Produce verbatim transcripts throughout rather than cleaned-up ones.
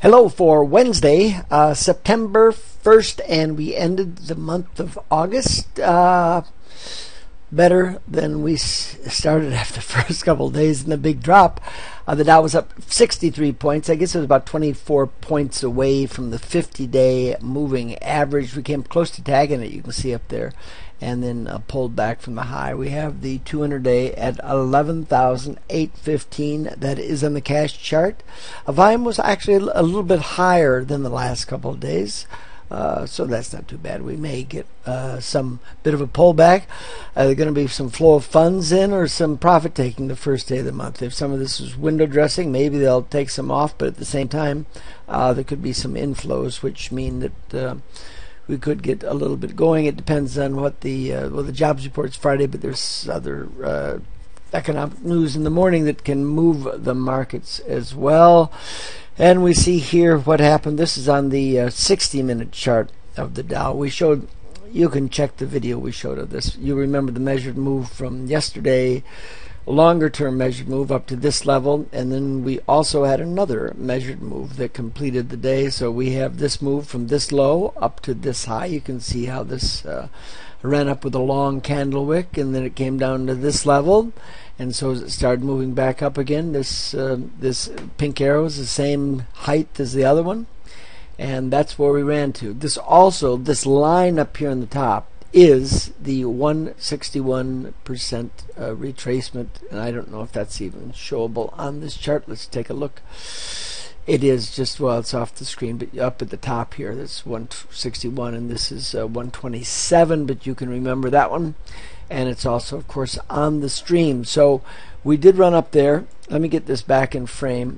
Hello for Wednesday, uh, September first, and we ended the month of August uh, better than we s started after the first couple of days in the big drop. Uh, the Dow was up sixty-three points. I guess it was about twenty-four points away from the fifty-day moving average. We came close to tagging it, you can see up there, and then uh, pulled back from the high. We have the two hundred day at eleven thousand eight hundred fifteen. That is on the cash chart. A volume was actually a little bit higher than the last couple of days. Uh, so that's not too bad. We may get uh, some bit of a pullback. Uh, there's going to be some flow of funds in or some profit taking the first day of the month. If some of this is window dressing, maybe they'll take some off, but at the same time, uh, there could be some inflows, which mean that uh, we could get a little bit going. It depends on what the uh, well, the jobs report's Friday, but there's other uh, economic news in the morning that can move the markets as well. And we see here what happened. This is on the uh, sixty minute chart of the Dow. We showed, you can check the video we showed of this. You remember the measured move from yesterday, longer term measured move up to this level, and then we also had another measured move that completed the day. So we have this move from this low up to this high. You can see how this uh, ran up with a long candle wick, and then it came down to this level. And so as it started moving back up again, this uh, this pink arrow is the same height as the other one, and that's where we ran to. This also, this line up here on the top is the one hundred sixty-one percent uh, retracement, and I don't know if that's even showable on this chart. Let's take a look. It is just, well, it's off the screen, but up at the top here, that's one hundred sixty-one, and this is uh, one hundred twenty-seven, but you can remember that one. And it's also, of course, on the stream. So we did run up there. Let me get this back in frame,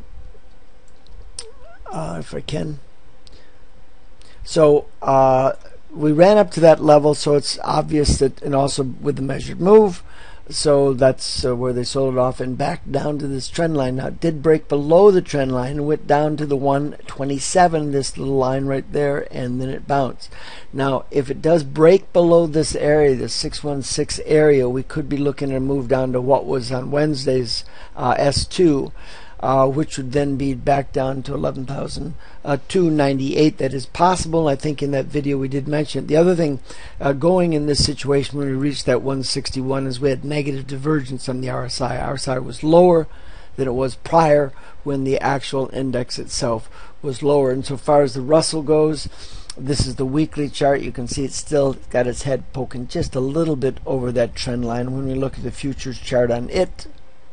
uh, if I can. So uh, we ran up to that level, so it's obvious that, and also with the measured move, so that's uh, where they sold it off and back down to this trend line. Now it did break below the trend line and went down to the one twenty-seven, this little line right there, and then it bounced. Now if it does break below this area, the six one six area, we could be looking at a move down to what was on Wednesday's uh, S two, uh, which would then be back down to eleven thousand two hundred ninety-eight. That is possible. I think in that video we did mention it. The other thing uh, going in this situation when we reached that one sixty-one is we had negative divergence on the R S I. R S I was lower than it was prior when the actual index itself was lower. And so far as the Russell goes, this is the weekly chart. You can see it's still got its head poking just a little bit over that trend line. When we look at the futures chart on it,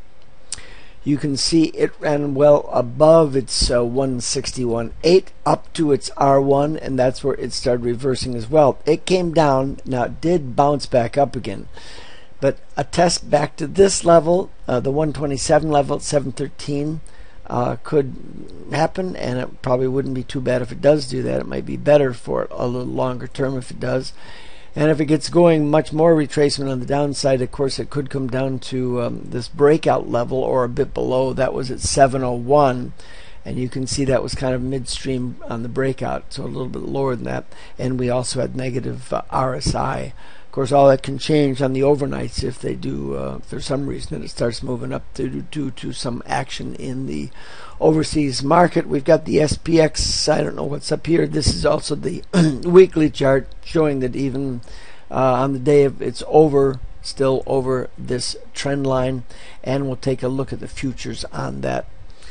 you can see it ran well above its uh, one sixty-one point eight up to its R one, and that's where it started reversing as well. It came down. Now it did bounce back up again, but a test back to this level, uh, the one twenty-seven level at seven thirteen, uh, could happen, and it probably wouldn't be too bad if it does do that. It might be better for a little longer term if it does. And if it gets going much more retracement on the downside, of course, it could come down to um, this breakout level or a bit below. That was at seven oh one, and you can see that was kind of midstream on the breakout, so a little bit lower than that. And we also had negative uh, R S I. Of course, all that can change on the overnights if they do, uh, if there's some reason that it starts moving up due to, to some action in the overseas market. We've got the S T X S. I don't know what's up here. This is also the weekly chart showing that even uh, on the day of it's over, still over this trend line. And we'll take a look at the futures on that.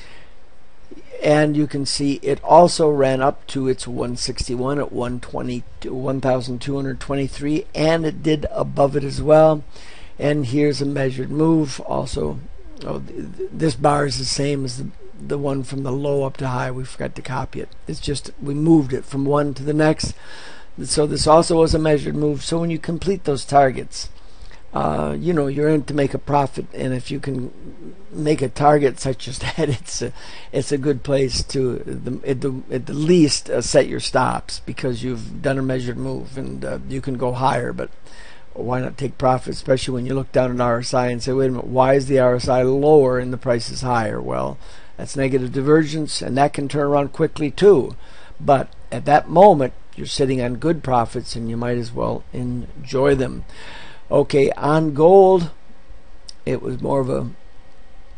And you can see it also ran up to its one sixty-one at one thousand two hundred twenty-three, and it did above it as well. And here's a measured move. Also, oh, th this bar is the same as the, the one from the low up to high. We forgot to copy it. It's just we moved it from one to the next. So this also was a measured move. So when you complete those targets, Uh, you know, you're in to make a profit, and if you can make a target such as that, it's a, it's a good place to, the, at, the, at the least, uh, set your stops, because you've done a measured move, and uh, you can go higher, but why not take profit, especially when you look down at R S I and say, wait a minute, why is the R S I lower and the price is higher? Well, that's negative divergence, and that can turn around quickly too, but at that moment, you're sitting on good profits, and you might as well enjoy them. Okay, on gold, it was more of a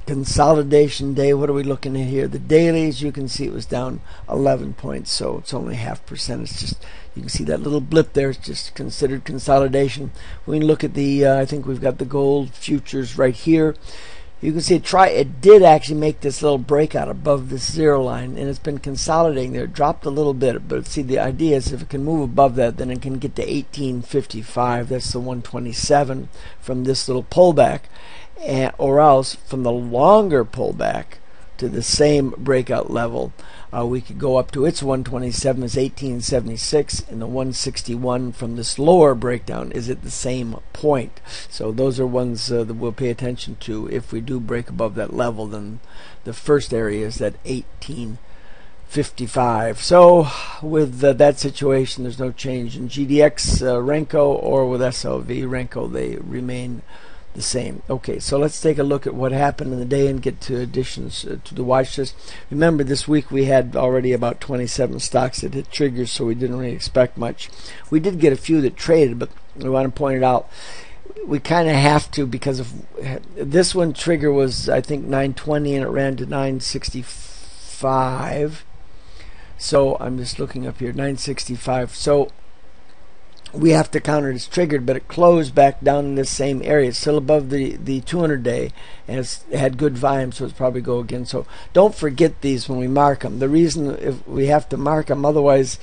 consolidation day. What are we looking at here? The dailies, you can see it was down eleven points, so it's only half percent. It's just, you can see that little blip there. It's just considered consolidation. We can look at the, uh, I think we've got the gold futures right here. You can see it try it did actually make this little breakout above this zero line, and it's been consolidating there. It dropped a little bit, but see, the idea is if it can move above that, then it can get to eighteen fifty-five. That's the one twenty-seven from this little pullback, and, or else from the longer pullback to the same breakout level, uh, we could go up to its one twenty-seven is eighteen seventy-six, and the one sixty-one from this lower breakdown is at the same point. So those are ones uh, that we'll pay attention to. If we do break above that level, then the first area is at eighteen fifty-five. So with uh, that situation, there's no change in G D X, uh, Renko, or with S L V Renko. They remain the same. Okay, so let's take a look at what happened in the day and get to additions uh, to the watch list. Remember, this week we had already about twenty-seven stocks that hit triggers, so we didn't really expect much. We did get a few that traded, but we want to point it out. We kind of have to, because of this one, trigger was I think nine twenty and it ran to nine sixty-five. So I'm just looking up here, nine sixty-five. So we have to counter it as triggered, but it closed back down in this same area. It's still above the, the two hundred day, and it's, it had good volume, so it's probably go again. So don't forget these when we mark them. The reason if we have to mark them, otherwise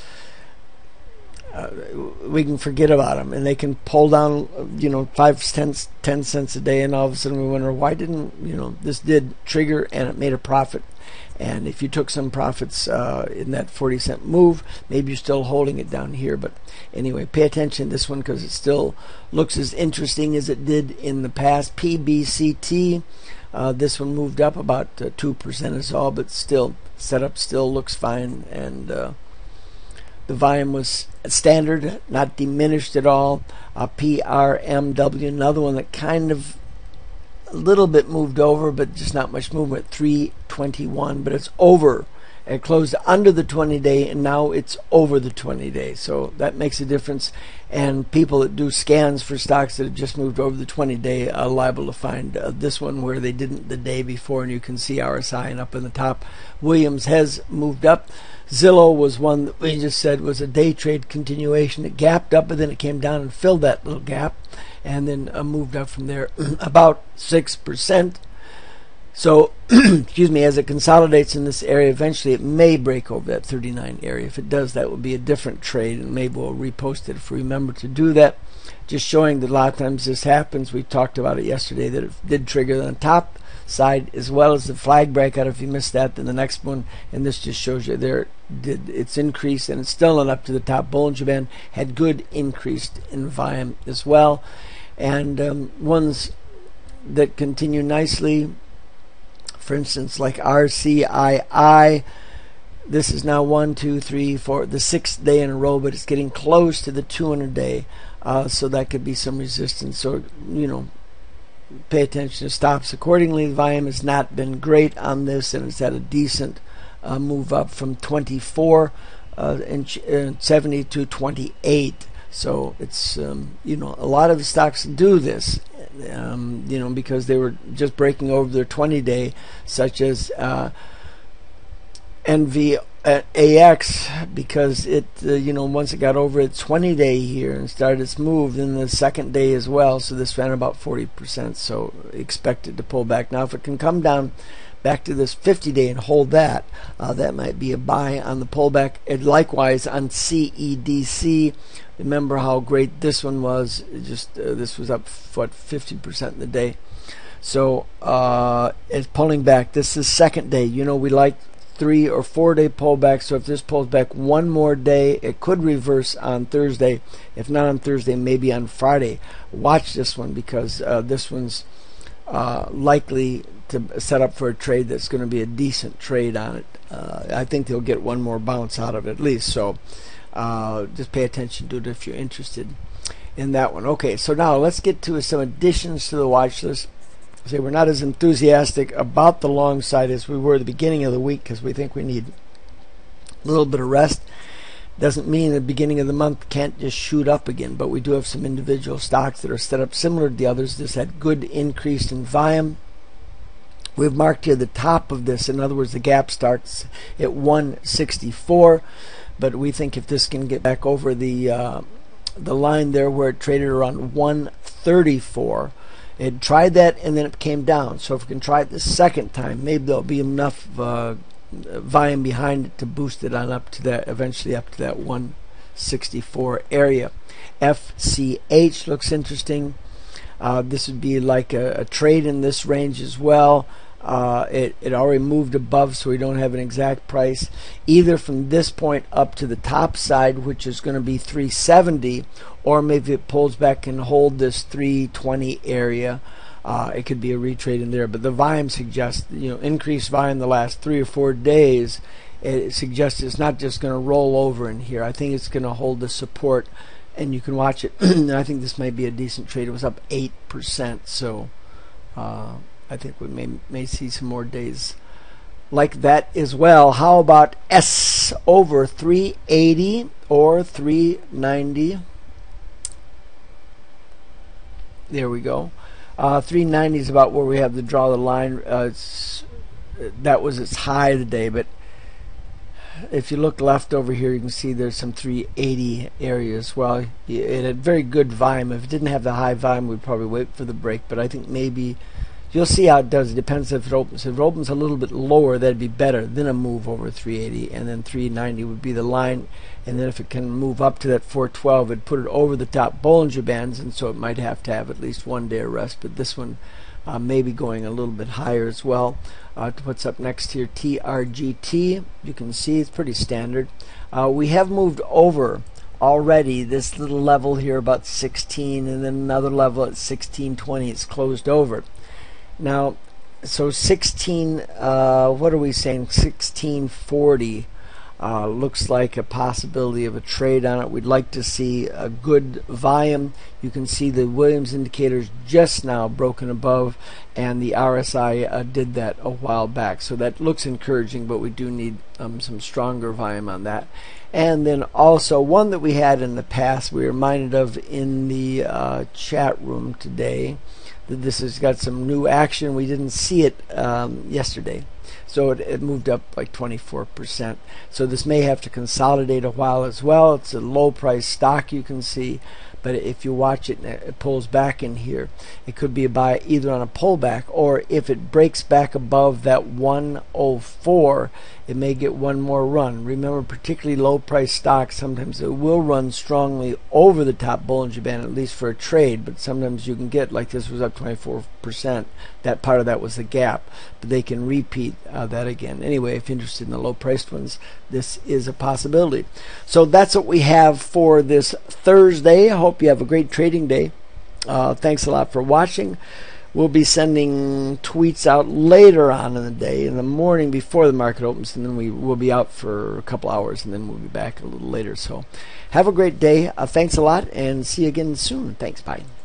uh, we can forget about them, and they can pull down, you know, five, ten, ten cents a day, and all of a sudden we wonder why didn't, you know, this did trigger and it made a profit. And if you took some profits uh, in that forty cent move, maybe you're still holding it down here. But anyway, pay attention to this one because it still looks as interesting as it did in the past. P B C T, uh, this one moved up about uh, two percent is all, but still, setup still looks fine. And uh, the volume was standard, not diminished at all. Uh, P R M W, another one that kind of a little bit moved over, but just not much movement, three twenty-one, but it's over. It closed under the twenty day, and now it's over the twenty day, so that makes a difference. And people that do scans for stocks that have just moved over the twenty day are liable to find uh, this one where they didn't the day before, and you can see R S I and up in the top. Williams has moved up. Zillow was one that we just said was a day trade continuation. It gapped up, and then it came down and filled that little gap, and then uh, moved up from there about six percent. So, excuse me, as it consolidates in this area, eventually it may break over that thirty-nine area. If it does, that would be a different trade, and maybe we'll repost it if we remember to do that. Just showing that a lot of times this happens. We talked about it yesterday, that it did trigger on the top side as well as the flag breakout. If you missed that, then the next one, and this just shows you there, did its increase, and it's still not up to the top. Bollinger Band had good increase in volume as well. And um, ones that continue nicely, for instance, like R C I I, this is now one, two, three, four, the sixth day in a row, but it's getting close to the two hundred day, uh, so that could be some resistance. So, you know, pay attention to stops accordingly. The volume has not been great on this, and it's had a decent uh, move up from twenty-four uh, and, and seventy to twenty-eight. So it's um, you know, a lot of stocks do this, um, you know, because they were just breaking over their twenty day, such as uh, N V A X, because it uh, you know, once it got over its twenty day here and started its move, then the second day as well. So this ran about forty percent. So expect it to pull back. Now, if it can come down back to this fifty day and hold that, uh, that might be a buy on the pullback. And likewise on C E D C. Remember how great this one was. It just uh, this was up what fifty percent in the day. So uh, it's pulling back. This is second day. You know, we like three or four day pullback. So if this pulls back one more day, it could reverse on Thursday. If not on Thursday, maybe on Friday. Watch this one, because uh, this one's uh, likely to set up for a trade that's going to be a decent trade on it. Uh, I think they'll get one more bounce out of it at least. So uh, just pay attention to it if you're interested in that one. Okay, so now let's get to some additions to the watch list. Say we're not as enthusiastic about the long side as we were at the beginning of the week, because we think we need a little bit of rest. Doesn't mean the beginning of the month can't just shoot up again, but we do have some individual stocks that are set up similar to the others. This had good increase in volume. We've marked here the top of this. In other words, the gap starts at one sixty-four, but we think if this can get back over the uh, the line there where it traded around one thirty-four, it tried that and then it came down. So if we can try it the second time, maybe there'll be enough uh, volume behind it to boost it on up to that, eventually up to that one sixty-four area. F C H looks interesting. Uh, this would be like a, a trade in this range as well. Uh, it, it already moved above, so we don't have an exact price. Either from this point up to the top side, which is going to be three seventy, or maybe it pulls back and hold this three twenty area. Uh, it could be a retrade in there. But the volume suggests, you know, increased volume the last three or four days. It suggests it's not just going to roll over in here. I think it's going to hold the support, and you can watch it. And I think this might be a decent trade. It was up eight percent, so uh, I think we may may see some more days like that as well. How about S over three eighty or three ninety? There we go. Uh, three ninety is about where we have to draw the line. Uh, it's, that was its high today, but if you look left over here, you can see there's some three eighty areas. Well, it had very good volume. If it didn't have the high volume, we'd probably wait for the break, but I think maybe you'll see how it does. It depends if it opens. If it opens a little bit lower, that'd be better. Then a move over three eighty, and then three ninety would be the line. And then if it can move up to that four twelve, it'd put it over the top Bollinger Bands, and so it might have to have at least one day of rest. But this one uh, may be going a little bit higher as well. Uh, to what's up next here, T R G T. You can see it's pretty standard. Uh, we have moved over already this little level here about sixteen, and then another level at sixteen twenty. It's closed over. Now, so sixteen, uh, what are we saying? sixteen forty uh, looks like a possibility of a trade on it. We'd like to see a good volume. You can see the Williams indicators just now broken above, and the R S I uh, did that a while back. So that looks encouraging, but we do need um, some stronger volume on that. And then also one that we had in the past, we were reminded of in the uh, chat room today, that this has got some new action. We didn't see it um, yesterday, so it, it moved up like twenty-four percent. So this may have to consolidate a while as well. It's a low price stock, you can see, but if you watch it and it pulls back in here, it could be a buy either on a pullback, or if it breaks back above that one oh four, it may get one more run. Remember, particularly low price stocks, sometimes it will run strongly over the top Bollinger Band, at least for a trade, but sometimes you can get, like this was up twenty-four percent, that part of that was the gap, but they can repeat uh, that again. Anyway, if you're interested in the low priced ones, this is a possibility. So that's what we have for this Thursday. I hope you have a great trading day. Uh, thanks a lot for watching. We'll be sending tweets out later on in the day, in the morning before the market opens, and then we will be out for a couple hours, and then we'll be back a little later. So have a great day. Uh, thanks a lot, and see you again soon. Thanks. Bye.